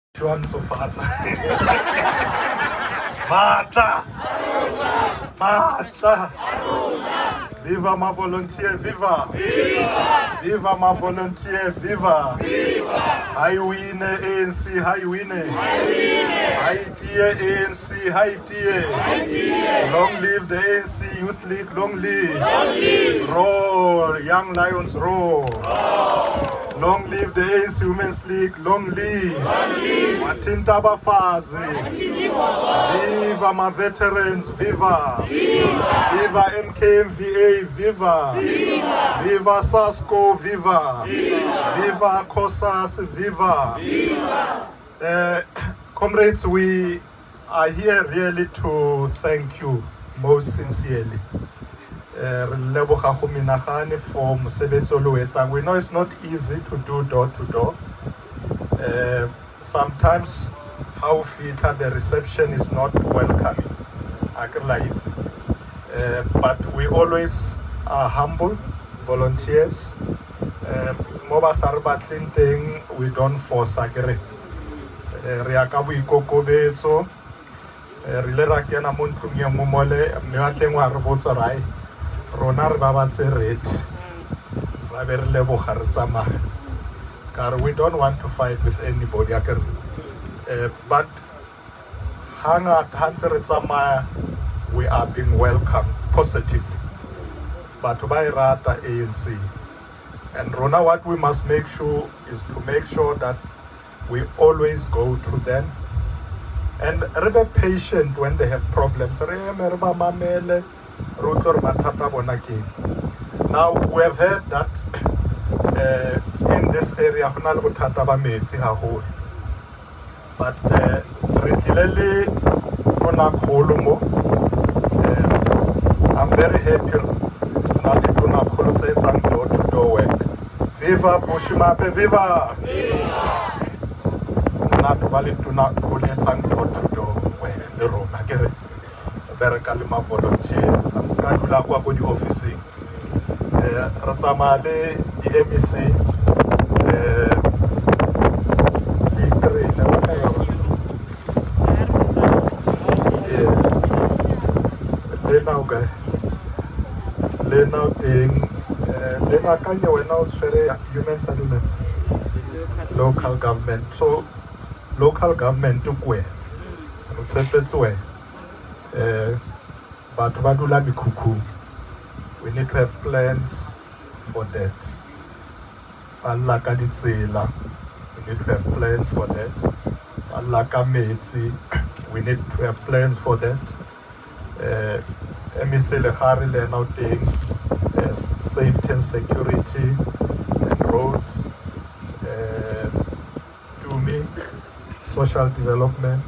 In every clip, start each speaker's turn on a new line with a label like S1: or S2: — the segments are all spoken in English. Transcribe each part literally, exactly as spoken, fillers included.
S1: Juan Sofata. Mata! Mata! Viva ma volunteer, viva! Viva! Viva ma volunteer, viva! Viva! Hi win A N C, hi win. Hi dear A N C, hi dear. Long live the A N C Youth League, long live! Long live! Roar, young lions roar! Long live the A N C Women's League, long live! Long live! Matinta Bafazi! Viva my veterans, viva! Viva! Viva M K M V A, viva! Viva! Viva Sasco, viva! Viva! Viva Kosas, viva! Viva! Uh, comrades, we are here really to thank you most sincerely. Uh, for we know it's not easy to do door to door. Uh, sometimes how filter the reception is not welcoming. I can like it. Uh, but we always are humble volunteers. Moba sarbatlin thing we don't force agre. Riakabu ikokobe so rilera kena muntungia mumole meateng wa robotsa rai. Ronar babatse red. Raberle boharzama. Car we don't want to fight with anybody. Uh, but hanga tanterzama we are being welcomed positively. But by Rata A N C. And Rona, what we must make sure is to make sure that we always go to them and be patient when they have problems. Now we have heard that uh, in this area, but uh, regularly, I'm very happy that we do door to door work. Viva Bushimape, viva! Viva! Not valid to not pull it and door to door work in the room. I get it. Berakalima volunteer, I'm Skadula Wabudi officing. Razamale, the M E C, Lena guy. Lena thing. Lena Kanya when now very human settlement. Local government. So local government took way. Separate way. But Badula Bikuku. We need to have plans for that. Allah Kaditsela. We need to have plans for that. Allah Kameti. We need to have plans for that. M E C Lehari now taking safety and security and roads. To me, social development.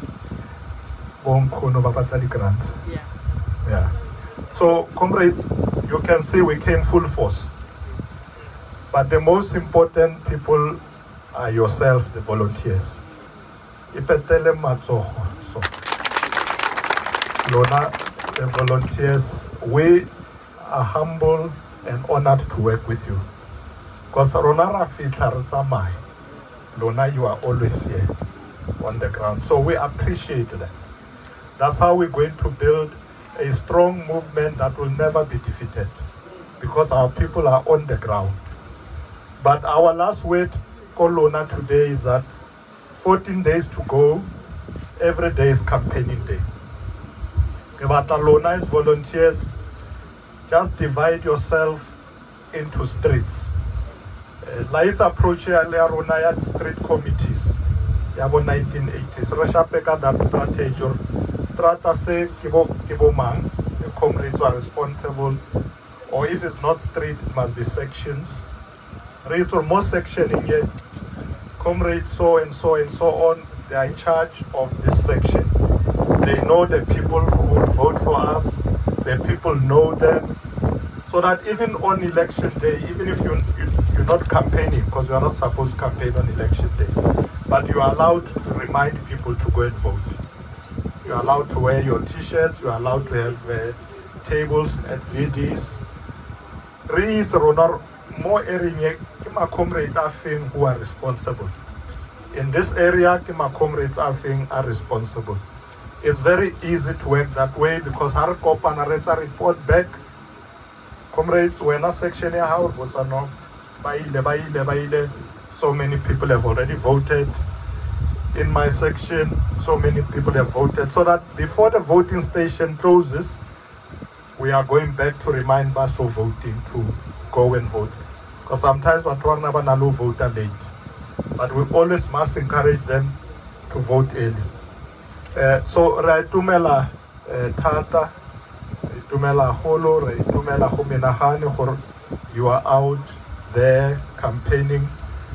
S1: Grants. Yeah. Yeah. So, comrades, you can see we came full force. But the most important people are yourselves, the volunteers. Ipetele matsoho. So, Lona, the volunteers, we are humble and honored to work with you. Because Ronara Fitlar Lona, you are always here on the ground. So we appreciate that. That's how we're going to build a strong movement that will never be defeated, because our people are on the ground. But our last word, Kolona, today is that fourteen days to go, every day is campaigning day. Lona is volunteers, just divide yourself into streets. Lights approach Learonayat street committees. Yabo nineteen eighties. Rashapeka that strategy. Strata say Kibo Kibo man, the comrades are responsible. Or if it's not street, it must be sections. Read or more section in here. Comrades so and so and so on, they are in charge of this section. They know the people who will vote for us, the people know them. So that even on election day, even if you, you, you're not campaigning, because you are not supposed to campaign on election day, but you are allowed to remind people to go and vote. You are allowed to wear your t-shirts, you are allowed to have uh, tables at V Ds. Read more area, my comrade who are responsible. In this area, my comrades I think are responsible. It's very easy to work that way because har kopana retsa report back. Comrades, we're not section here, how was no baile, baile, baile. So many people have already voted. In my section, so many people have voted. So that before the voting station closes, we are going back to remind us of voting to go and vote. Because sometimes we never vote late. But we always must encourage them to vote early. Uh, so, Raitumela Tata, Raitumela Holo, Raitumela Homenahane, you are out there campaigning.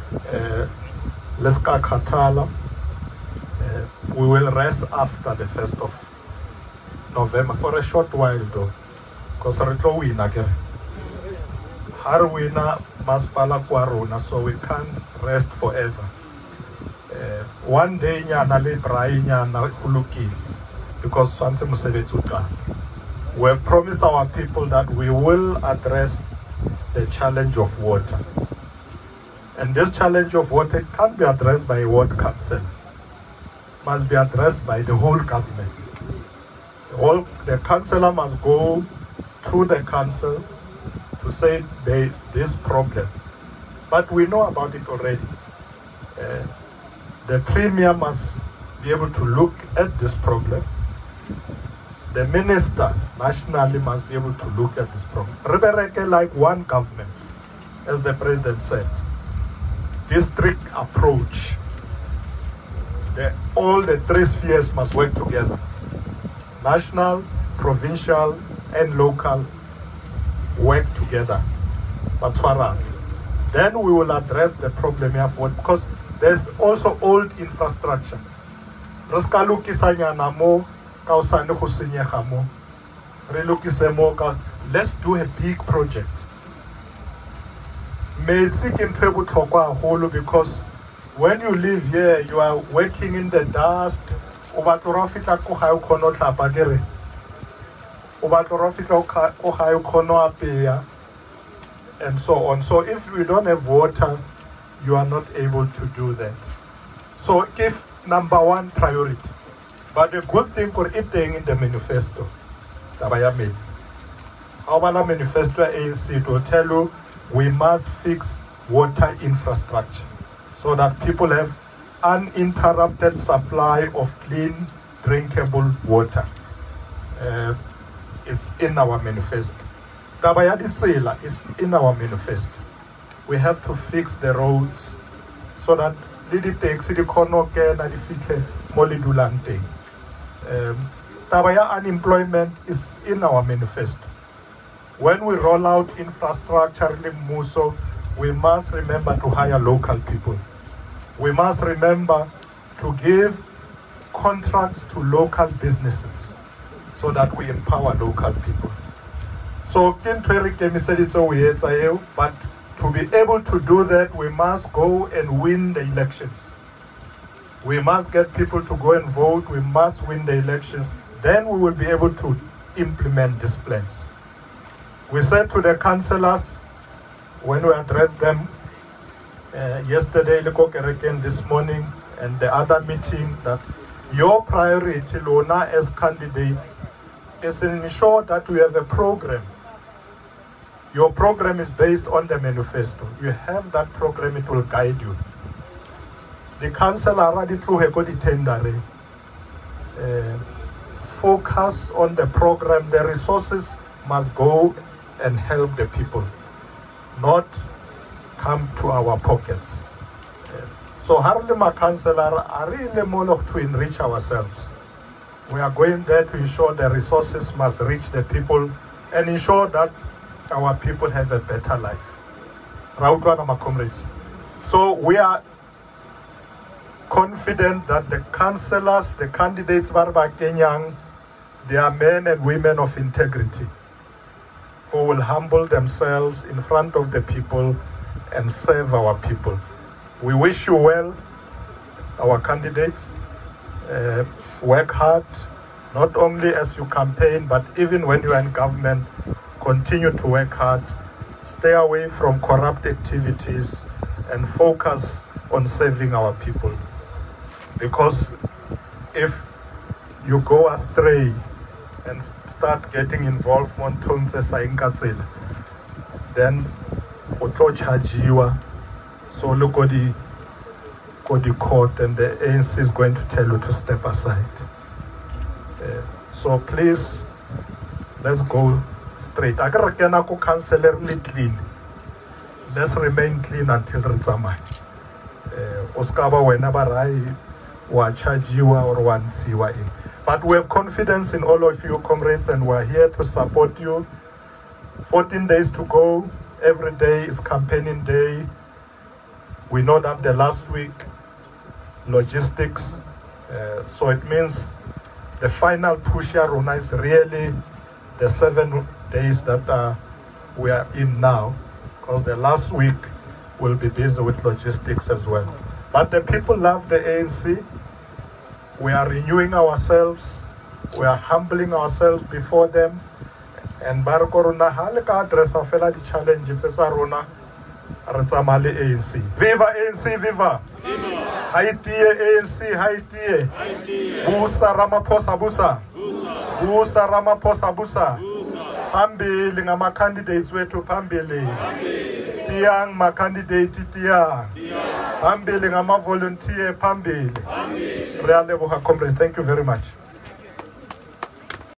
S1: Leska Katala. We will rest after the first of November for a short while though. Because we win again. Har wina maspala kwaruna, so we can't rest forever. Uh, one day nyana le brai nyana kulukile because swantse musebetsi uqala. We have promised our people that we will address the challenge of water. And this challenge of water can't be addressed by a ward council. Must be addressed by the whole government. All the councillor must go through the council to say there is this problem. But we know about it already. Uh, the Premier must be able to look at this problem. The minister nationally must be able to look at this problem. Rebereke like one government, as the president said. District approach. The, all the three spheres must work together. National, provincial, and local work together. Then we will address the problem of what, because there's also old infrastructure. Let's do a big project. Because when you live here, you are working in the dust. And so on. So if we don't have water, you are not able to do that. So give number one priority. But the good thing for it in the manifesto, Tabaya mates. Our manifesto A N C will tell you we must fix water infrastructure so that people have uninterrupted supply of clean, drinkable water. Uh, it's in our manifesto. Tabaya Ditsela is in our manifesto. We have to fix the roads so that Lidi takes the Konoke and the Fite Molidulante. Tabaya unemployment is in our manifesto. When we roll out infrastructure in Muso, we must remember to hire local people. We must remember to give contracts to local businesses so that we empower local people. So, but to be able to do that, we must go and win the elections. We must get people to go and vote. We must win the elections. Then we will be able to implement these plans. We said to the councillors, when we addressed them uh, yesterday, this morning, and the other meeting, that your priority, Lona, as candidates, is to ensure that we have a program. Your program is based on the manifesto. You have that program, it will guide you. The council already through a good tender. Uh, focus on the program. The resources must go and help the people, not come to our pockets. Uh, so Harlema councillor are really more to enrich ourselves. We are going there to ensure the resources must reach the people and ensure that our people have a better life. So we are confident that the councillors, the candidates, Barba Kenyang, they are men and women of integrity who will humble themselves in front of the people and serve our people. We wish you well, our candidates. Uh, work hard, not only as you campaign, but even when you are in government. Continue to work hard, stay away from corrupt activities, and focus on serving our people. Because if you go astray and start getting involved on then auto charge you. So look at the, at the court, and the A N C is going to tell you to step aside. Uh, so please, let's go straight. I can councillor clean. Let's remain clean until Rizamai. Oskaba whenever I wa charge you or one see in. But we have confidence in all of you, comrades, and we're here to support you. fourteen days to go. Every day is campaigning day. We know that the last week, logistics, uh, so it means the final push here is really the seven days that uh, we are in now, because the last week will be busy with logistics as well. But the people love the A N C. We are renewing ourselves. We are humbling ourselves before them. And Barakoruna Halika address of the challenges as Arona Ratamali A N C. Viva A N C, viva! Haiti A N C, Haiti. Busa Ramaphosa Busa. Busa Ramaphosa Busa. Pambili ngama candidates wetu pambili. Taung ma candidate Taung. Pambili ngama volunteer pambili. Real comrade, thank you very much.